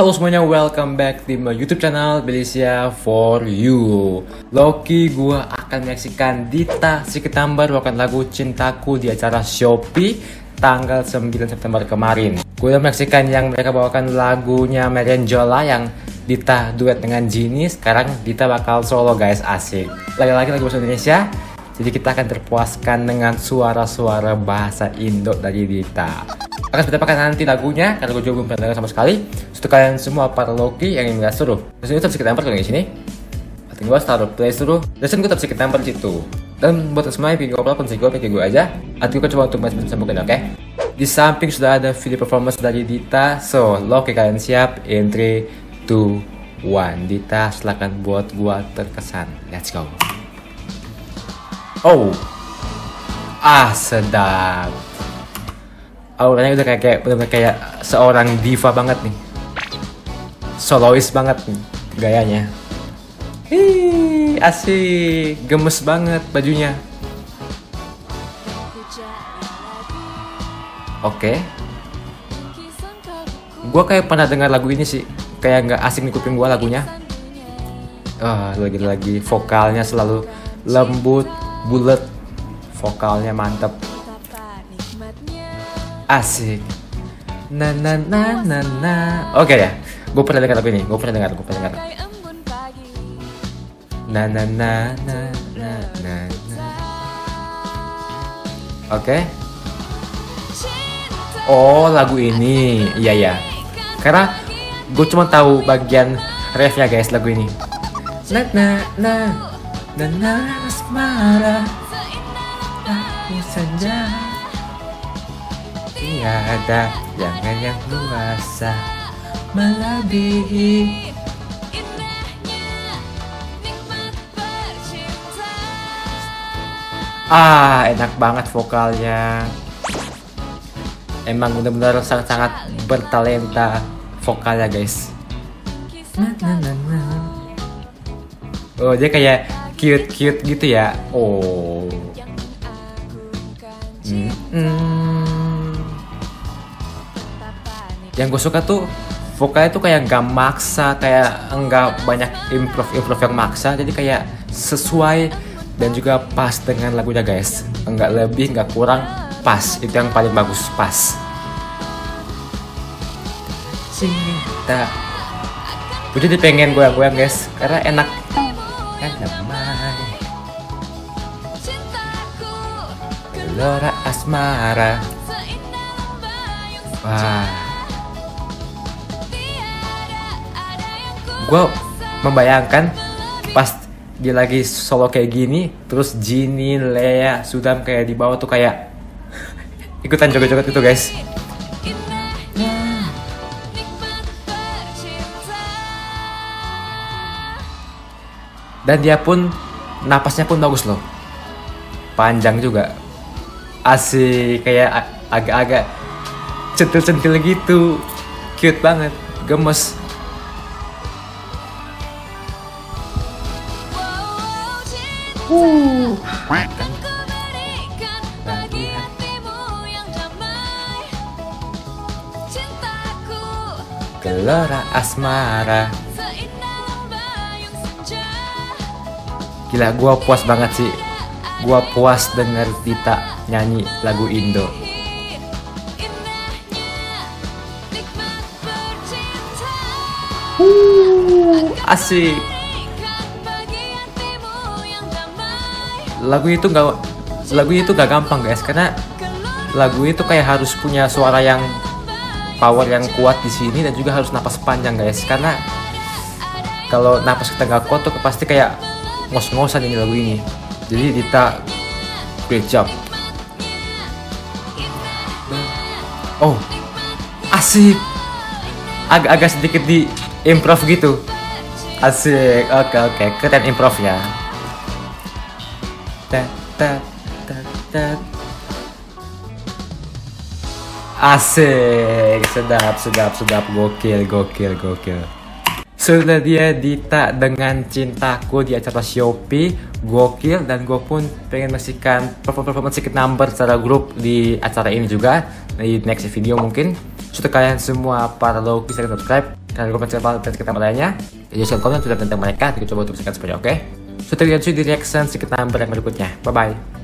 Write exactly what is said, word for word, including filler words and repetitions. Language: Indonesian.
Halo semuanya, welcome back di my YouTube channel Belisia for You. Loki, gua akan menyaksikan Dita Siketambar bawakan lagu Cintaku di acara Shopee tanggal sembilan September kemarin. Gue udah menyaksikan yang mereka bawakan lagunya Marian Jola yang Dita duet dengan Jinny. Sekarang Dita bakal solo guys, asik. Lagi-lagi lagu bahasa Indonesia. Jadi kita akan terpuaskan dengan suara-suara bahasa Indo dari Dita. Akan seperti apa nanti lagunya, karena gue juga belum pernah dengar sama sekali. Untuk kalian semua para Loki yang ingin lihat suruh. Terus ini tetap Siketambar di sini. Berarti gue taruh play suruh. Dan gue tetap Siketambar di situ. Dan buat semua video gue pun gue pakai gue aja. Nanti gue coba untuk bisa mungkin, oke? Di samping sudah ada video performance dari Dita. So, Loki kalian siap? In three, two, one. Dita, silakan buat gue terkesan. Let's go. Oh, ah sedap. Auranya udah kayak kayak benar-benar kayak seorang diva banget nih, solois banget nih gayanya. Ih, asik, gemes banget bajunya. Oke, gue kayak pernah dengar lagu ini sih, kayak nggak asing nih kuping gue lagunya. Ah, oh, lagi-lagi vokalnya selalu lembut, bulat, vokalnya mantep, asik. Na na na na na. Oke ya, gue pernah dengar lagu ini, gue pernah dengar, gue pernah dengar. Na na na na na na na. Oke. Oh, lagu ini, iya ya. Karena gue cuma tahu bagian refnya guys lagu ini. Na na na. Dan asmara aku saja, tiada jangan yang luasa melebihi. Ah, enak banget vokalnya. Emang benar-benar sangat-sangat bertalenta vokalnya guys. Oh, dia kayak cute-cute gitu ya. Oh. Hmm. Hmm. Yang gue suka tuh vokalnya tuh kayak gak maksa, kayak enggak banyak improv-improv yang maksa. Jadi kayak sesuai dan juga pas dengan lagunya guys. Enggak lebih, enggak kurang, pas. Itu yang paling bagus, pas. Cinta. Gue jadi pengen goyang-goyang guys, karena enak. Gelora asmara. Wah, gue membayangkan pas dia lagi solo kayak gini, terus Jinny, Lea, Sudam kayak di bawah tuh kayak ikutan joget-joget itu guys. Dan dia pun napasnya pun bagus loh, panjang juga, asik, kayak agak-agak centil-centil gitu, cute banget, gemes. Uh. Gelora asmara. Gila, gue puas banget sih. Gue puas denger Dita nyanyi lagu Indo. Uh, asik. Lagu itu gak, lagu itu gak gampang guys, karena lagu itu kayak harus punya suara yang power yang kuat di sini dan juga harus napas panjang guys. Karena kalau napas kita gak kuat tuh pasti kayak ngos-ngosan ini lagu ini. Jadi Dita great job. Oh, asik. Agak-agak sedikit di improv gitu. Asik. Oke oke, keren improvnya. Ta ta ta ta. Asik, sedap sedap sedap, gokil gokil gokil. Sudah dia Dita dengan Cintaku di acara Shopee, gokil. Dan gue pun pengen menyaksikan performance Siketambar secara grup di acara ini juga di next video mungkin. Sudah kalian semua para Loki, silahkan subscribe. Kalian lupa fans Seketambah lainnya, jadi share komen tentang mereka, kita coba untuk sekian semuanya, oke? So, terlihat di reaction Seketambah yang berikutnya. Bye bye.